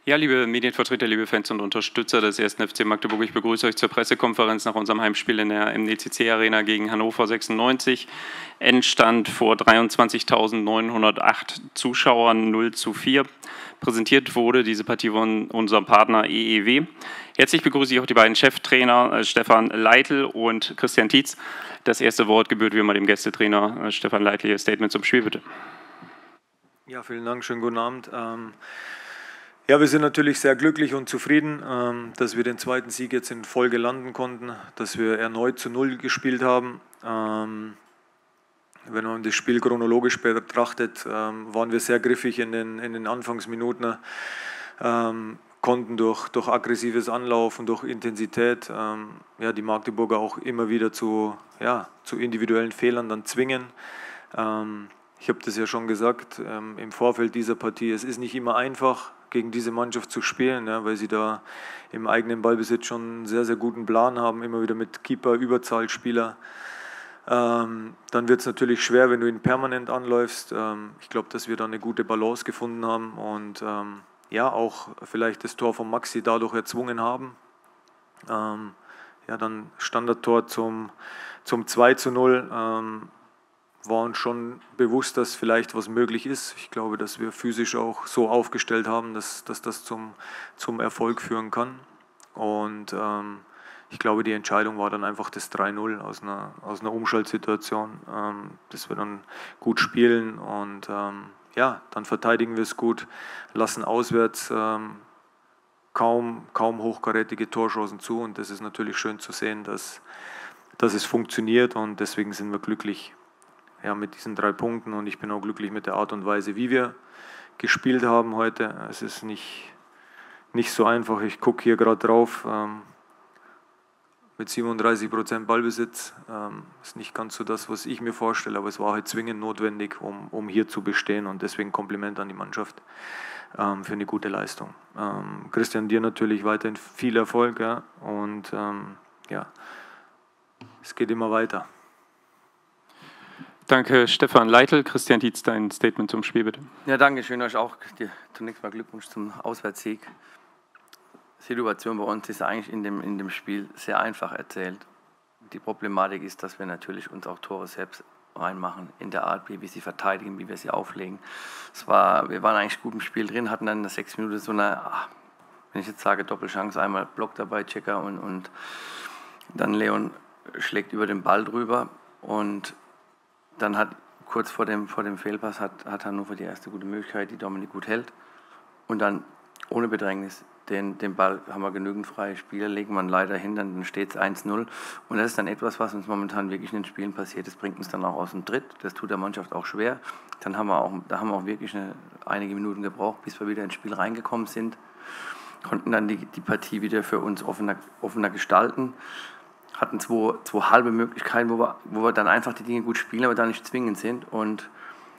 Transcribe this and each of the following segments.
Ja, liebe Medienvertreter, liebe Fans und Unterstützer des 1. FC Magdeburg, ich begrüße euch zur Pressekonferenz nach unserem Heimspiel in der MDCC Arena gegen Hannover 96. Endstand vor 23.908 Zuschauern 0:4. Präsentiert wurde diese Partie von unserem Partner EEW. Herzlich begrüße ich auch die beiden Cheftrainer Stefan Leitl und Christian Tietz. Das erste Wort gebührt wie immer dem Gästetrainer Stefan Leitl. Ihr Statement zum Spiel, bitte. Ja, vielen Dank, schönen guten Abend. Ja, wir sind natürlich sehr glücklich und zufrieden, dass wir den zweiten Sieg jetzt in Folge landen konnten, dass wir erneut zu 0 gespielt haben. Wenn man das Spiel chronologisch betrachtet, waren wir sehr griffig in den Anfangsminuten, konnten durch aggressives Anlaufen, durch Intensität die Magdeburger auch immer wieder zu individuellen Fehlern dann zwingen. Ich habe das ja schon gesagt im Vorfeld dieser Partie, es ist nicht immer einfach, gegen diese Mannschaft zu spielen, ja, weil sie da im eigenen Ballbesitz schon einen sehr, sehr guten Plan haben, immer wieder mit Keeper, Überzahlspieler. Dann wird es natürlich schwer, wenn du ihn permanent anläufst. Ich glaube, dass wir da eine gute Balance gefunden haben und auch vielleicht das Tor von Maxi dadurch erzwungen haben. Dann Standardtor zum 2:0. War uns schon bewusst, dass vielleicht was möglich ist. Ich glaube, dass wir physisch auch so aufgestellt haben, dass das zum Erfolg führen kann. Und ich glaube, die Entscheidung war dann einfach das 3:0 aus einer Umschaltsituation, dass wir dann gut spielen und dann verteidigen wir es gut, lassen auswärts kaum hochkarätige Torchancen zu und das ist natürlich schön zu sehen, dass es funktioniert und deswegen sind wir glücklich mit diesen 3 Punkten und ich bin auch glücklich mit der Art und Weise, wie wir gespielt haben heute. Es ist nicht so einfach, ich gucke hier gerade drauf, mit 37% Ballbesitz, ist nicht ganz so das, was ich mir vorstelle, aber es war halt zwingend notwendig, um hier zu bestehen und deswegen Kompliment an die Mannschaft für eine gute Leistung. Christian, dir natürlich weiterhin viel Erfolg und es geht immer weiter. Danke, Stefan Leitl. Christian Tietz, dein Statement zum Spiel, bitte. Ja, danke schön euch auch. Zunächst mal Glückwunsch zum Auswärtssieg. Die Situation bei uns ist eigentlich in dem Spiel sehr einfach erzählt. Die Problematik ist, dass wir natürlich uns auch Tore selbst reinmachen, in der Art, wie wir sie verteidigen, wie wir sie auflegen. Wir waren eigentlich gut im Spiel drin, hatten dann in der 6 Minuten so eine, wenn ich jetzt sage, Doppelchance, einmal Block dabei, Checker und dann Leon schlägt über den Ball drüber und dann hat kurz vor dem Fehlpass hat Hannover die erste gute Möglichkeit, die Dominik gut hält. Und dann ohne Bedrängnis, den Ball haben wir genügend freie Spieler, legen wir leider hin, dann steht es 1:0. Und das ist dann etwas, was uns momentan wirklich in den Spielen passiert. Das bringt uns dann auch aus dem Tritt, das tut der Mannschaft auch schwer. Da haben wir auch wirklich einige Minuten gebraucht, bis wir wieder ins Spiel reingekommen sind. Konnten dann die Partie wieder für uns offener gestalten. Hatten zwei halbe Möglichkeiten, wo wir dann einfach die Dinge gut spielen, aber da nicht zwingend sind. Und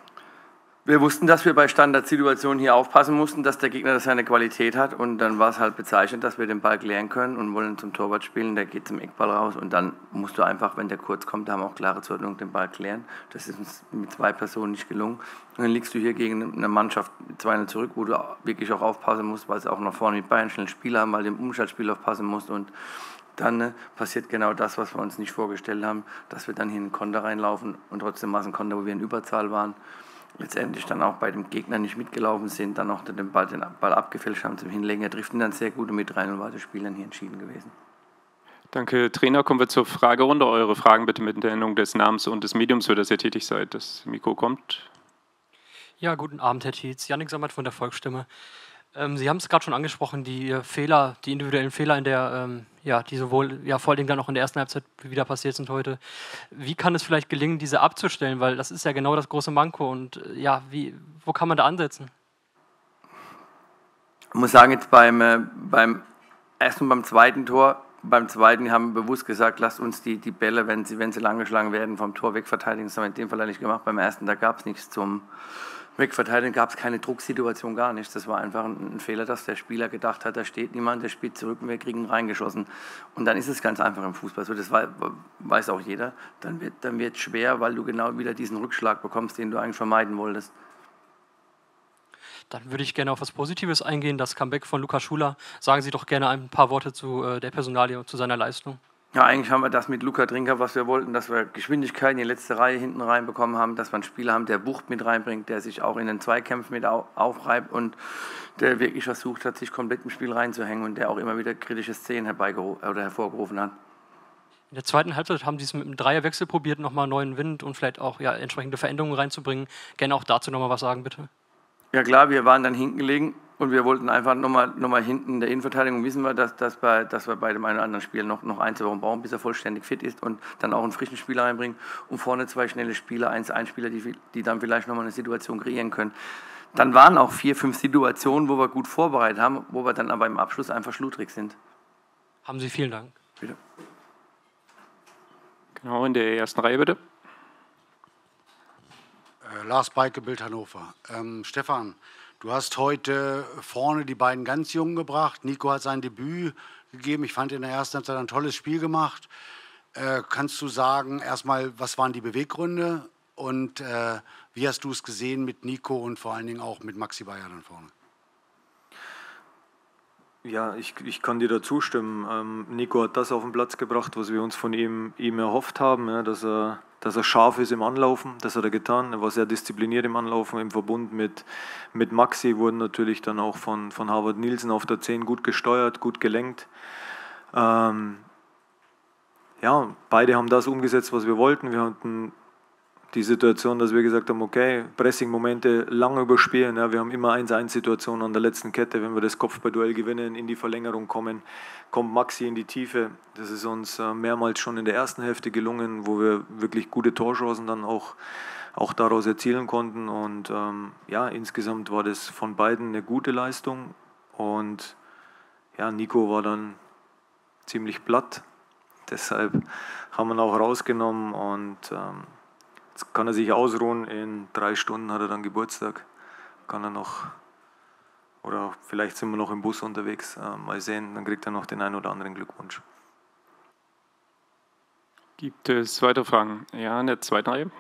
wir wussten, dass wir bei Standardsituationen hier aufpassen mussten, dass der Gegner seine Qualität hat. Und dann war es halt bezeichnend, dass wir den Ball klären können und wollen zum Torwart spielen. Der geht zum Eckball raus und dann musst du einfach, wenn der kurz kommt, da haben wir auch klare Zuordnung, den Ball klären. Das ist uns mit 2 Personen nicht gelungen. Und dann liegst du hier gegen eine Mannschaft 2:0 zurück, wo du wirklich auch aufpassen musst, weil sie auch nach vorne mit Bayern schnell Spieler haben, weil du im Umschaltspiel aufpassen musst und dann passiert genau das, was wir uns nicht vorgestellt haben, dass wir dann hier in den Konter reinlaufen und trotzdem war es ein Konter, wo wir in Überzahl waren. Letztendlich dann auch bei dem Gegner nicht mitgelaufen sind, dann auch den Ball abgefälscht haben zum Hinlegen. Er trifft ihn dann sehr gut und mit 3:0 war das Spiel dann hier entschieden gewesen. Danke, Trainer. Kommen wir zur Fragerunde. Eure Fragen bitte mit der Nennung des Namens und des Mediums, für das ihr tätig seid. Das Mikro kommt. Ja, guten Abend, Herr Tietz. Jannik Sammert von der Volksstimme. Sie haben es gerade schon angesprochen, die individuellen Fehler die sowohl vor allem dann auch in der ersten Halbzeit wieder passiert sind heute. Wie kann es vielleicht gelingen, diese abzustellen? Weil das ist ja genau das große Manko und wo kann man da ansetzen? Ich muss sagen, jetzt beim ersten und beim zweiten Tor, beim zweiten haben wir bewusst gesagt, lasst uns die Bälle, wenn sie lang geschlagen werden, vom Tor wegverteidigen. Das haben wir in dem Fall nicht gemacht. Beim ersten, da gab es nichts zum Wegverteidigen, gab es keine Drucksituation, gar nicht. Das war einfach ein Fehler, dass der Spieler gedacht hat, da steht niemand, der spielt zurück und wir kriegen reingeschossen. Und dann ist es ganz einfach im Fußball so, das weiß auch jeder. Dann wird es schwer, weil du genau wieder diesen Rückschlag bekommst, den du eigentlich vermeiden wolltest. Dann würde ich gerne auf was Positives eingehen, das Comeback von Lukas Schuler. Sagen Sie doch gerne ein paar Worte zu der Personalie und zu seiner Leistung. Ja, eigentlich haben wir das mit Luka Trinker, was wir wollten, dass wir Geschwindigkeit in die letzte Reihe hinten reinbekommen haben, dass wir einen Spieler haben, der Wucht mit reinbringt, der sich auch in den Zweikämpfen mit aufreibt und der wirklich versucht hat, sich komplett im Spiel reinzuhängen und der auch immer wieder kritische Szenen hervorgerufen hat. In der zweiten Halbzeit haben Sie es mit einem Dreierwechsel probiert, nochmal neuen Wind und vielleicht auch entsprechende Veränderungen reinzubringen. Gerne auch dazu nochmal was sagen, bitte. Ja klar, wir waren dann hinten gelegen und wir wollten einfach nochmal hinten in der Innenverteidigung, wissen wir, dass wir bei dem einen oder anderen Spiel noch 1-2 Wochen brauchen, bis er vollständig fit ist und dann auch einen frischen Spieler reinbringen und vorne 2 schnelle Spieler, 1-1-Spieler, die dann vielleicht nochmal eine Situation kreieren können. Dann waren auch 4, 5 Situationen, wo wir gut vorbereitet haben, wo wir dann aber im Abschluss einfach schludrig sind. Haben Sie vielen Dank. Bitte. Genau, in der ersten Reihe bitte. Lars Beike, Bild Hannover. Stefan, du hast heute vorne die beiden ganz Jungen gebracht. Nico hat sein Debüt gegeben. Ich fand in der ersten Halbzeit ein tolles Spiel gemacht. Kannst du sagen, erstmal, was waren die Beweggründe und wie hast du es gesehen mit Nico und vor allen Dingen auch mit Maxi Bayer dann vorne? Ja, ich kann dir da zustimmen. Nico hat das auf den Platz gebracht, was wir uns von ihm erhofft haben, ja, dass er scharf ist im Anlaufen. Das hat er getan. Er war sehr diszipliniert im Anlaufen. Im Verbund mit Maxi wurden natürlich dann auch von Harvard Nielsen auf der 10 gut gesteuert, gut gelenkt. Ja, beide haben das umgesetzt, was wir wollten. Wir hatten die Situation, dass wir gesagt haben, okay, Pressing-Momente lange überspielen. Ja, wir haben immer 1-1-Situationen an der letzten Kette. Wenn wir das Kopfballduell gewinnen, in die Verlängerung kommen, kommt Maxi in die Tiefe. Das ist uns mehrmals schon in der ersten Hälfte gelungen, wo wir wirklich gute Torchancen dann auch daraus erzielen konnten. Und ja, insgesamt war das von beiden eine gute Leistung. Und ja, Nico war dann ziemlich platt. Deshalb haben wir ihn auch rausgenommen und jetzt kann er sich ausruhen. In 3 Stunden hat er dann Geburtstag. Kann er noch, oder vielleicht sind wir noch im Bus unterwegs. Mal sehen, dann kriegt er noch den einen oder anderen Glückwunsch. Gibt es weitere Fragen? Ja, in der zweiten Reihe.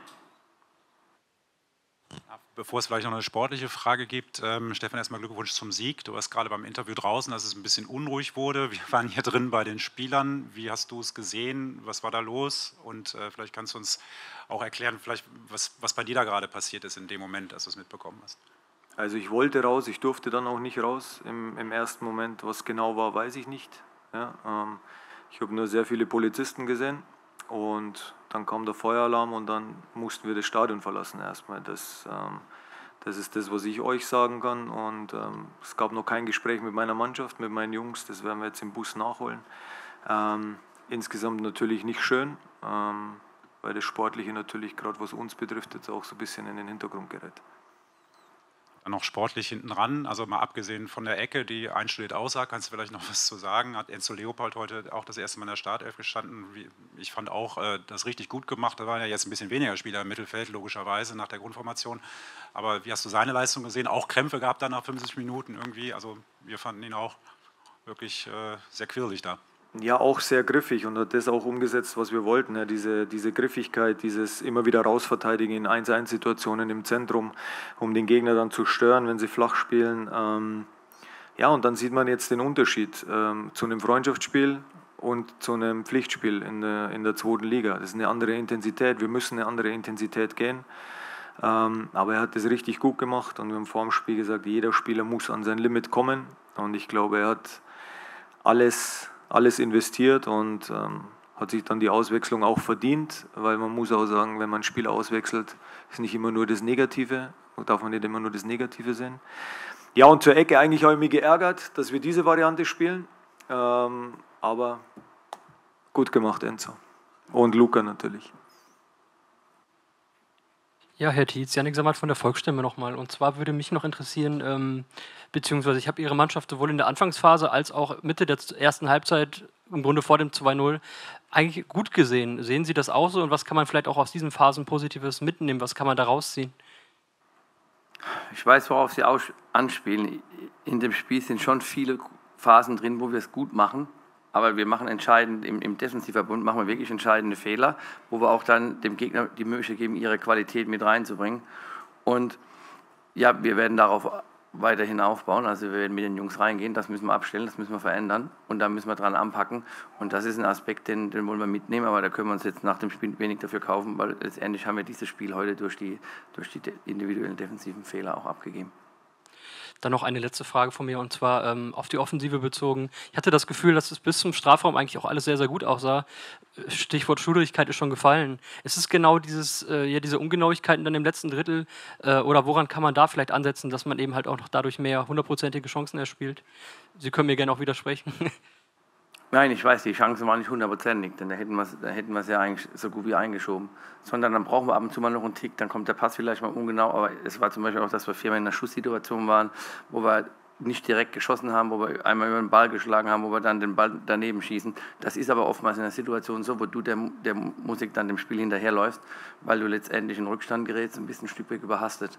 Bevor es vielleicht noch eine sportliche Frage gibt, Stefan, erstmal Glückwunsch zum Sieg. Du warst gerade beim Interview draußen, dass es ein bisschen unruhig wurde. Wir waren hier drin bei den Spielern. Wie hast du es gesehen? Was war da los? Und vielleicht kannst du uns auch erklären, vielleicht, was bei dir da gerade passiert ist in dem Moment, als du es mitbekommen hast. Also ich wollte raus, ich durfte dann auch nicht raus im ersten Moment. Was genau war, weiß ich nicht. Ja, ich habe nur sehr viele Polizisten gesehen und dann kam der Feueralarm und dann mussten wir das Stadion verlassen erstmal. Das ist das, was ich euch sagen kann. Und es gab noch kein Gespräch mit meiner Mannschaft, mit meinen Jungs. Das werden wir jetzt im Bus nachholen. Insgesamt natürlich nicht schön, weil das Sportliche natürlich, gerade was uns betrifft, jetzt auch so ein bisschen in den Hintergrund gerät. Dann noch sportlich hinten ran, also mal abgesehen von der Ecke, die einstudiert aussah, kannst du vielleicht noch was zu sagen? Hat Enzo Leopold heute auch das erste Mal in der Startelf gestanden? Ich fand auch das richtig gut gemacht. Da waren ja jetzt ein bisschen weniger Spieler im Mittelfeld, logischerweise, nach der Grundformation. Aber wie hast du seine Leistung gesehen? Auch Krämpfe gab da nach 50 Minuten irgendwie. Also wir fanden ihn auch wirklich sehr quirlig da. Ja, auch sehr griffig und hat das auch umgesetzt, was wir wollten. Ja, diese Griffigkeit, dieses immer wieder rausverteidigen in 1-1-Situationen im Zentrum, um den Gegner dann zu stören, wenn sie flach spielen. Ja, und dann sieht man jetzt den Unterschied zu einem Freundschaftsspiel und zu einem Pflichtspiel in der 2. Liga. Das ist eine andere Intensität. Wir müssen eine andere Intensität gehen. Aber er hat das richtig gut gemacht und wir haben vor dem Spiel gesagt, jeder Spieler muss an sein Limit kommen. Und ich glaube, er hat alles investiert und hat sich dann die Auswechslung auch verdient, weil man muss auch sagen, wenn man ein Spiel auswechselt, ist nicht immer nur das Negative, darf man nicht immer nur das Negative sehen. Ja, und zur Ecke eigentlich habe ich mich geärgert, dass wir diese Variante spielen, aber gut gemacht, Enzo. Und Luca natürlich. Ja, Herr Tietz, Jannik Sammat von der Volksstimme nochmal. Und zwar würde mich noch interessieren, beziehungsweise ich habe Ihre Mannschaft sowohl in der Anfangsphase als auch Mitte der ersten Halbzeit, im Grunde vor dem 2-0, eigentlich gut gesehen. Sehen Sie das auch so und was kann man vielleicht auch aus diesen Phasen Positives mitnehmen? Was kann man da rausziehen? Ich weiß, worauf Sie anspielen. In dem Spiel sind schon viele Phasen drin, wo wir es gut machen. Aber wir machen entscheidend, im Defensivverbund machen wir wirklich entscheidende Fehler, wo wir auch dann dem Gegner die Möglichkeit geben, ihre Qualität mit reinzubringen. Und Ja, wir werden darauf weiterhin aufbauen. Also wir werden mit den Jungs reingehen, das müssen wir abstellen, das müssen wir verändern und da müssen wir dran anpacken. Und das ist ein Aspekt, den wollen wir mitnehmen, aber da können wir uns jetzt nach dem Spiel wenig dafür kaufen, weil letztendlich haben wir dieses Spiel heute durch die individuellen defensiven Fehler auch abgegeben. Dann noch eine letzte Frage von mir, und zwar auf die Offensive bezogen. Ich hatte das Gefühl, dass es bis zum Strafraum eigentlich auch alles sehr, sehr gut aussah. Stichwort Schludrigkeit ist schon gefallen. Ist es genau diese Ungenauigkeiten dann im letzten Drittel oder woran kann man da vielleicht ansetzen, dass man eben halt auch noch dadurch mehr hundertprozentige Chancen erspielt? Sie können mir gerne auch widersprechen. Nein, ich weiß, die Chancen waren nicht hundertprozentig, denn da hätten wir es ja eigentlich so gut wie eingeschoben. Sondern dann brauchen wir ab und zu mal noch einen Tick, dann kommt der Pass vielleicht mal ungenau, aber es war zum Beispiel auch, dass wir 4-mal in einer Schusssituation waren, wo wir nicht direkt geschossen haben, wo wir einmal über den Ball geschlagen haben, wo wir dann den Ball daneben schießen. Das ist aber oftmals in einer Situation so, wo du der Musik dann dem Spiel hinterherläufst, weil du letztendlich in Rückstand gerätst, ein bisschen ein Stück weg überhastet.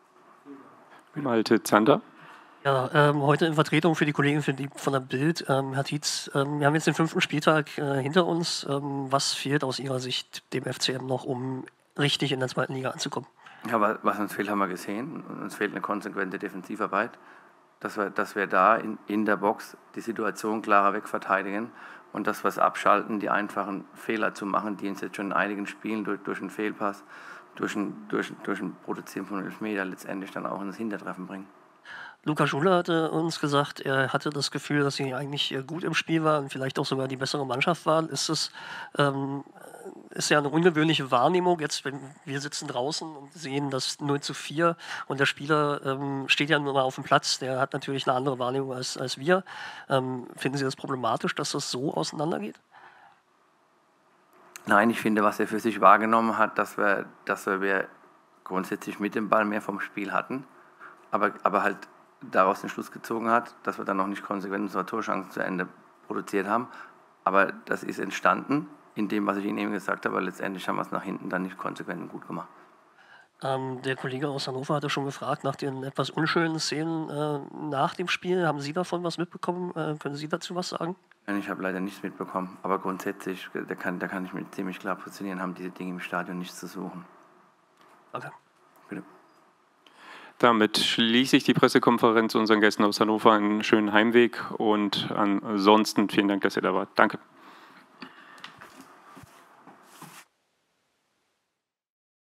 Malte Zander. Ja, heute in Vertretung für die Kollegen von der Bild. Herr Tietz, wir haben jetzt den 5. Spieltag hinter uns. Was fehlt aus Ihrer Sicht dem FCM noch, um richtig in der 2. Liga anzukommen? Ja, was uns fehlt, haben wir gesehen. Uns fehlt eine konsequente Defensivarbeit, dass wir da in der Box die Situation klarer wegverteidigen und dass wir es abschalten, die einfachen Fehler zu machen, die uns jetzt schon in einigen Spielen durch einen Fehlpass, durch ein Produzieren von Elfmeter letztendlich dann auch ins Hintertreffen bringen. Luca Schuler hatte uns gesagt, er hatte das Gefühl, dass sie eigentlich gut im Spiel waren und vielleicht auch sogar die bessere Mannschaft waren. Ist ja eine ungewöhnliche Wahrnehmung. Jetzt, wenn wir sitzen draußen und sehen das 0:4 und der Spieler steht ja nur mal auf dem Platz, der hat natürlich eine andere Wahrnehmung als wir. Finden Sie das problematisch, dass das so auseinandergeht? Nein, ich finde, was er für sich wahrgenommen hat, dass wir grundsätzlich mit dem Ball mehr vom Spiel hatten, aber halt daraus den Schluss gezogen hat, dass wir dann noch nicht konsequent unsere Torchancen zu Ende produziert haben. Aber das ist entstanden in dem, was ich Ihnen eben gesagt habe, aber letztendlich haben wir es nach hinten dann nicht konsequent und gut gemacht. Der Kollege aus Hannover hatte schon gefragt nach den etwas unschönen Szenen nach dem Spiel. Haben Sie davon was mitbekommen? Können Sie dazu was sagen? Ich habe leider nichts mitbekommen, aber grundsätzlich, da kann ich mich ziemlich klar positionieren, haben diese Dinge im Stadion nichts zu suchen. Danke. Bitte. Damit schließe ich die Pressekonferenz unseren Gästen aus Hannover einen schönen Heimweg und ansonsten vielen Dank, dass ihr da wart. Danke.